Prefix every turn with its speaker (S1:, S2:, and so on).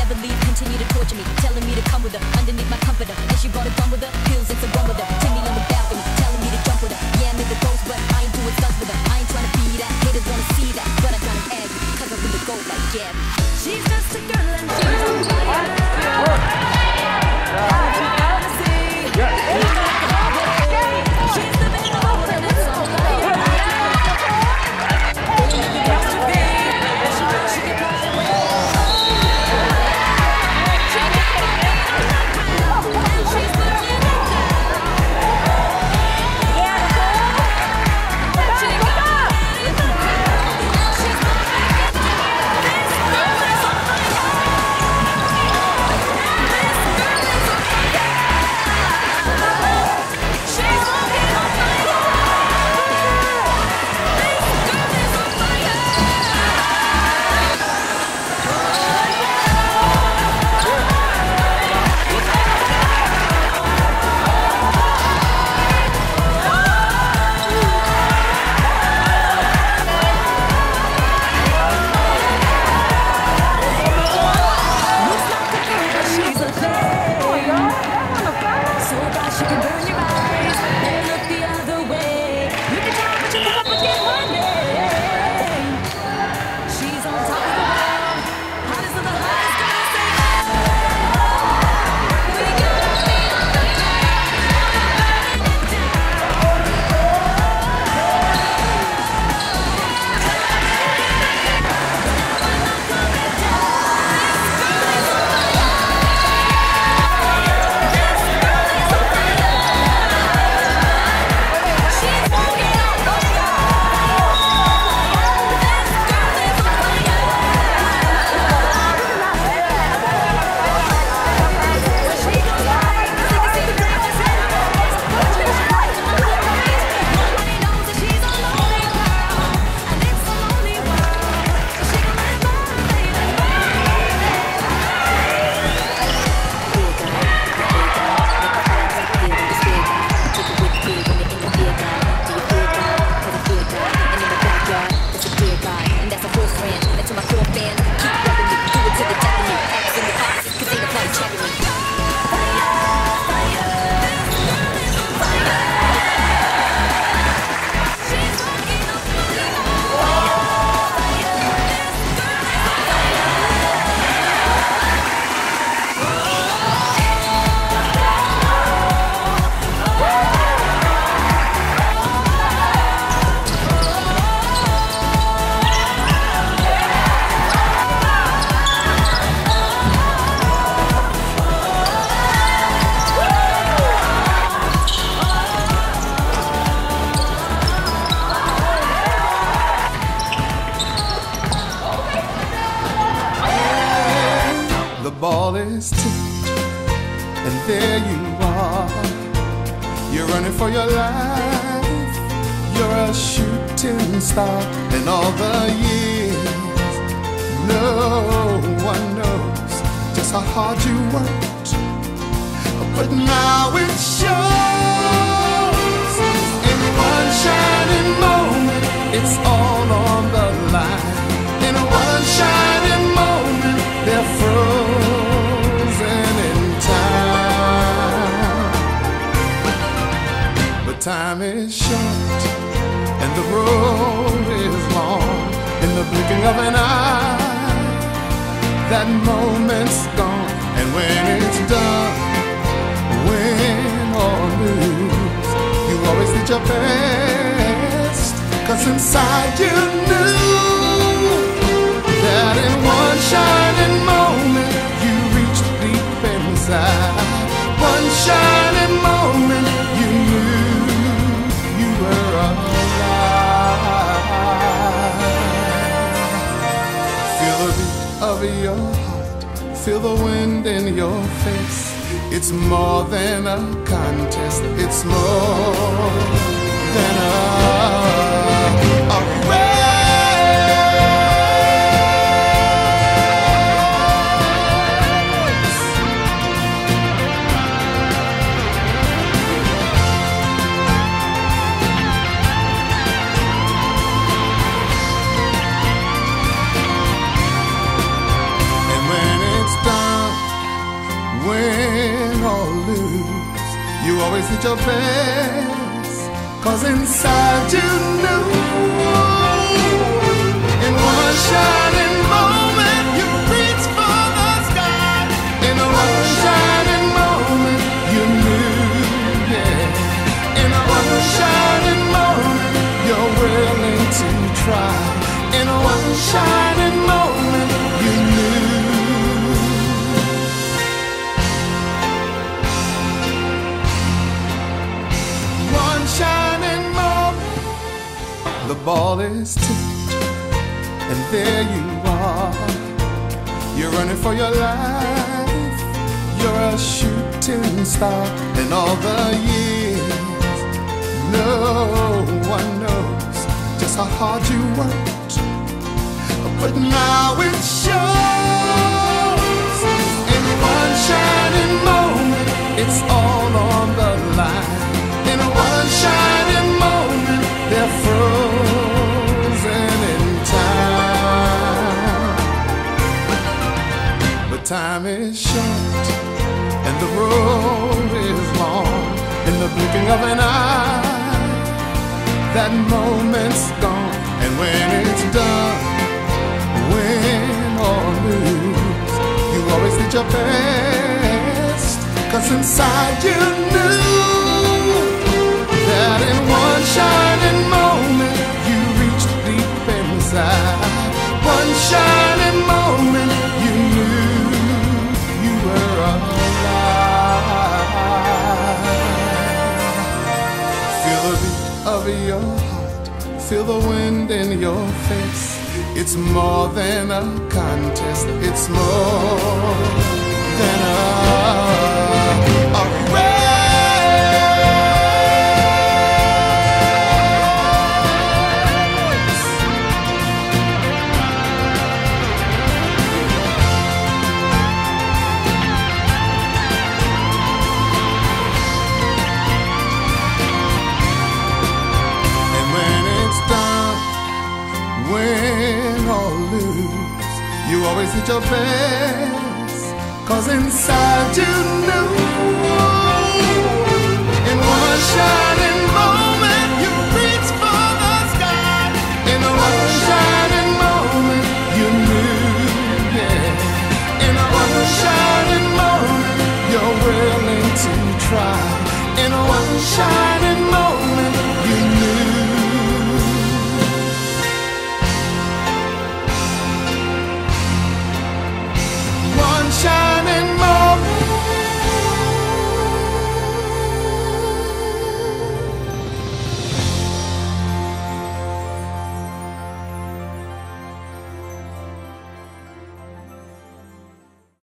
S1: believe, continue to torture me, telling me to come with her underneath my comforter. And she brought a gun with her, pills and some rum with her. Take me on the balcony, telling me to jump with her. Yeah, I'm in the ghost, but I ain't doing stunts with her. I ain't trying to be that, haters wanna see that, but I gotta have you, cause I'm in the gold like Gabby. She's just a girl and she's on fire. She's the best of and it's on fire.
S2: Ball is tipped, and there you are. You're running for your life. You're a shooting star. And all the years, no one knows just how hard you worked. But now it shows. In one shining moment, it's all on the line. In one shining moment, they're frozen in time. But time is short and the road is long. In the blinking of an eye, that moment's gone. And when it's done, win or lose, you always did your best. 'Cause inside you knew that in one shining moment you reached deep inside. One shining moment you knew you were alive. Feel the beat of your heart, feel the wind in your face. It's more than a contest, it's more than a race. And when it's done, did your best, 'cause inside you knew. In one shining moment you reached for the sky. In one shining moment you knew, yeah. In one shining moment you're willing to try. In one shining moment you knew. One shining moment, the ball is tipped, and there you are. You're running for your life. You're a shooting star. In all the years, no one knows just how hard you worked, but now it shows. In one shining moment, it's all on the line. In one shining moment, they're frozen in time. But time is short and the road is long. In the blinking of an eye, that moment's gone. And when it's done, win or lose, you always did your best, 'cause inside you knew that in one shining moment you reached deep inside. One shining moment you knew you were alive. Feel the beat of your heart, feel the wind in your face. It's more than a contest, it's more than a race. Win or lose, you always did your best, 'cause inside you knew. In one shot